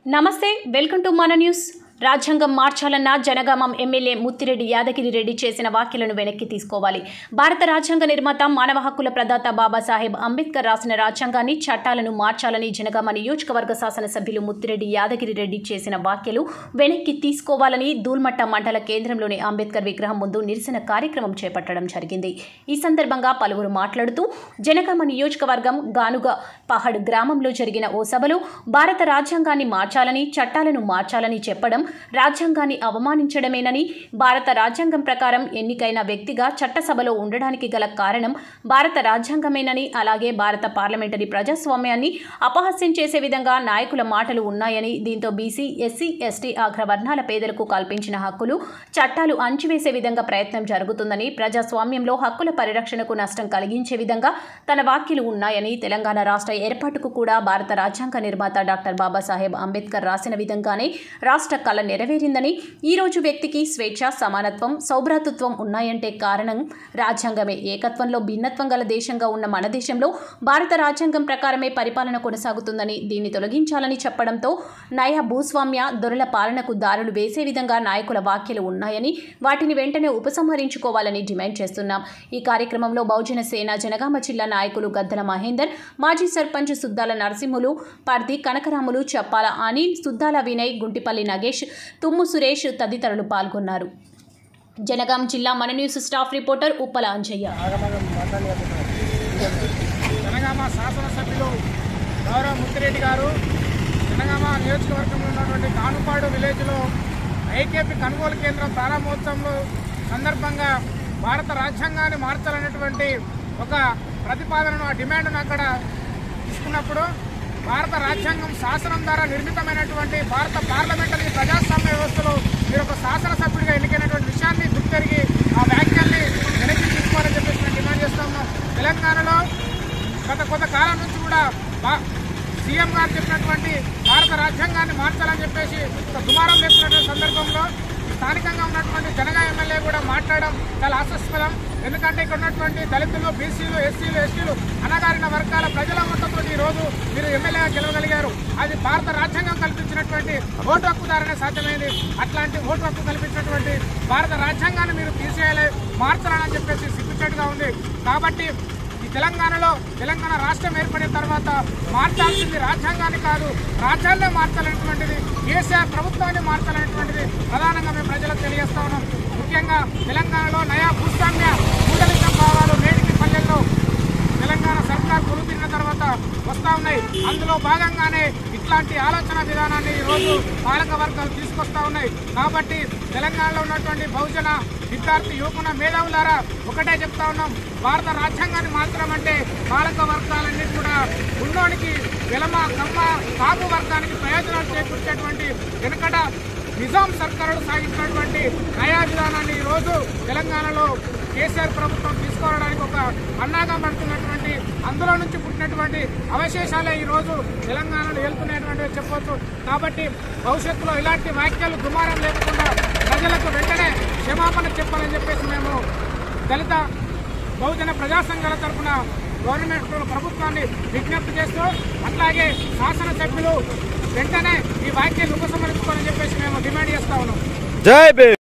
నమస్తే welcome to Mana news. రాజ్యాంగం మార్చాలన్న జనగామం ఎమ్మెల్యే ముత్తిరెడ్డి యాదగిరి రెడ్డి చేసిన వ్యాఖ్యలను వెనక్కి తీసుకోవాలి। భారత రాజ్యాంగ నిర్మాత మానవ హక్కుల ప్రదాత బాబాసాహెబ్ అంబేద్కర్ రాసిన రాజ్యాంగాన్ని చట్టాలను మార్చాలని జనగామ నియోజకవర్గ శాసనసభ్యులు ముత్తిరెడ్డి యాదగిరి రెడ్డి చేసిన వ్యాఖ్యలు వెనక్కి తీసుకోవాలని దూల్మట్ట మండల కేంద్రంలోని అంబేద్కర్ విగ్రహం ముందు నిరసన కార్యక్రమం చేపట్టడం జరిగింది। ఈ సందర్భంగా పలువురు మాట్లాడుతూ జనగామ నియోజకవర్గం గానుగ పహడ్ గ్రామంలో జరిగిన ఓ సభలో భారత రాజ్యాంగాన్ని మార్చాలని చట్టాలను మార్చాలని చెప్పడం రాజ్యాంగాన్ని అవమానించడమేనని, భారత రాజ్యాంగం ప్రకారం ఎన్నికైన వ్యక్తిగా చట్టసభలో ఉండడానికి గల కారణం భారత రాజ్యాంగమేనని, అలాగే భారత పార్లమెంటరీ ప్రజాస్వామ్యాన్ని అపహాస్యం చేసే విధంగా నాయకుల మాటలు ఉన్నాయని, దీంతో బీసీ, ఎస్సీ, ఎస్టీ అగ్రవర్ణాల పేదలకు కల్పించిన హక్కులు చట్టాలు అణచివేసే విధంగా ప్రయత్నం జరుగుతుందని, ప్రజాస్వామ్యంలో హక్కుల పరిరక్షణకు నష్టం కలిగించే విధంగా తన వ్యాఖ్యలు ఉన్నాయని, తెలంగాణ రాష్ట్ర ఏర్పాటుకు కూడా భారత రాజ్యాంగ నిర్మాత డాక్టర్ బాబాసాహెబ్ అంబేద్కర్ రాసిన విధంగానే రాష్ట్ర కళ నెరవేరిందని, ఈ రోజు వ్యక్తికి స్వేచ్ఛ, సమానత్వం, సౌభ్రాతృత్వం ఉన్నాయంటే కారణం రాజ్యాంగమే। ఏకత్వంలో భిన్నత్వం గల దేశంగా ఉన్న మన దేశంలో భారత రాజ్యాంగం ప్రకారమే పరిపాలన కొనసాగుతుందని, దీన్ని తొలగించాలని చెప్పడంతో నయా భూస్వామ్య దొరల పాలనకు దారులు వేసే విధంగా నాయకుల వ్యాఖ్యలు ఉన్నాయని, వాటిని వెంటనే ఉపసంహరించుకోవాలని డిమాండ్ చేస్తున్నాం। ఈ కార్యక్రమంలో బహుజన సేన జనగామ జిల్లా నాయకులు గద్దల మహేందర్, మాజీ సర్పంచ్ సుద్దాల నరసింహులు, పర్ది కనకరాములు, చప్పాల అనిల్, సుద్దాల వినయ్, గుంటిపల్లి నగేష్, తుమ్ము సురేష్ తదితరులు పాల్గొన్నారు। జనగాం జిల్లా Mana news staff reporter Uppala Anjaiah. Jangaon శాసనసభ్యులు గౌరవ ముత్తిరెడ్డి గారు జనగామ నియోజకవర్గంలో ఉన్నటువంటి కానుపాడు విలేజ్లో ఐకేపీ కొనుగోలు కేంద్రం ప్రారంభోత్సవంలో సందర్భంగా భారత రాజ్యాంగాన్ని మార్చాలనేటువంటి ఒక ప్రతిపాదనను, ఆ డిమాండ్ను అక్కడ తీసుకున్నప్పుడు భారత రాజ్యాంగం శాసనం ద్వారా నిర్మితమైనటువంటి భారత పార్లమెంటరీ ప్రజాస్వామ్య వ్యవస్థలో మీరు ఒక శాసనసభ్యుడిగా ఎన్నికైనటువంటి విషయాన్ని గుర్తెరిగి ఆ వ్యాఖ్యల్ని వెనక్కి తీసుకోవాలని చెప్పేసి మేము డిమాండ్ చేస్తా ఉన్నాం। తెలంగాణలో గత కొంతకాలం నుంచి కూడా సీఎం గారు చెప్పినటువంటి భారత రాజ్యాంగాన్ని మార్చాలని చెప్పేసి ఒక దుమారం లేస్తున్నటువంటి సందర్భంలో స్థానికంగా ఉన్నటువంటి జనగా ఎమ్మెల్యే కూడా మాట్లాడడం చాలా ఆశాస్పదం। ఎందుకంటే ఇక్కడ ఉన్నటువంటి దళితులు, బీసీలు, ఎస్సీలు, ఎస్టీలు, అణగారిన వర్గాల ప్రజల మద్దతుతో ఈరోజు మీరు ఎమ్మెల్యేగా గెలవగలిగారు। అది భారత రాజ్యాంగం కల్పించినటువంటి ఓటు హక్కు ద్వారానే సాధ్యమైంది। అట్లాంటి ఓటు హక్కు కల్పించినటువంటి భారత రాజ్యాంగాన్ని మీరు తీసేయాలి, మార్చాలని చెప్పేసి సిగ్గుచేటుగా ఉంది। కాబట్టి ఈ తెలంగాణ రాష్ట్రం ఏర్పడిన తర్వాత మార్చాల్సింది రాజ్యాంగాన్ని కాదు, రాజ్యాన్నే మార్చాలనేటువంటిది, కేసీఆర్ ప్రభుత్వాన్ని మార్చాలనేటువంటిది ప్రధానంగా మేము ప్రజలకు తెలియజేస్తా ఉన్నాం। ముఖ్యంగా తెలంగాణలో నయా భూస్వామ్య మూడలింగ భావాలు నేటికి పల్లెల్లో తెలంగాణ సర్కార్ కొలుతిరిన తర్వాత వస్తూ ఉన్నాయి। అందులో భాగంగానే ఇట్లాంటి ఆలోచన విధానాన్ని ఈరోజు పాలక వర్గాలు తీసుకొస్తా ఉన్నాయి। కాబట్టి తెలంగాణలో ఉన్నటువంటి బహుజన విద్యార్థి యువకుల మేధావులారా ఒకటే చెప్తా ఉన్నాం, భారత రాజ్యాంగాన్ని మార్చడం అంటే పాలక వర్గాలన్నీ కూడా ఉన్నోనికి వెలమ, కమ్మ, కాపు వర్గానికి ప్రయోజనాలు చేకూర్చేటువంటి వెనుకట నిజాం సర్కారులు సాగించినటువంటి నయా విధానాన్ని ఈరోజు తెలంగాణలో కేసీఆర్ ప్రభుత్వం తీసుకోవడానికి ఒక అన్నాగా పడుతున్నటువంటి, అందులో నుంచి పుట్టినటువంటి అవశేషాలే ఈరోజు తెలంగాణలో వెళ్తున్నటువంటివి చెప్పవచ్చు। కాబట్టి భవిష్యత్తులో ఇలాంటి వ్యాఖ్యలు దుమారం లేకుండా ప్రజలకు వెంటనే క్షమాపణ చెప్పాలని చెప్పేసి మేము దళిత బహుజన ప్రజా సంఘాల తరఫున గవర్నమెంట్ ప్రభుత్వాన్ని విజ్ఞప్తి చేస్తూ, అట్లాగే శాసనసభ్యులు వెంటనే ఈ వ్యాఖ్యలు ఉపసంహరించుకోవాలని చెప్పేసి మేము డిమాండ్ చేస్తా ఉన్నాం।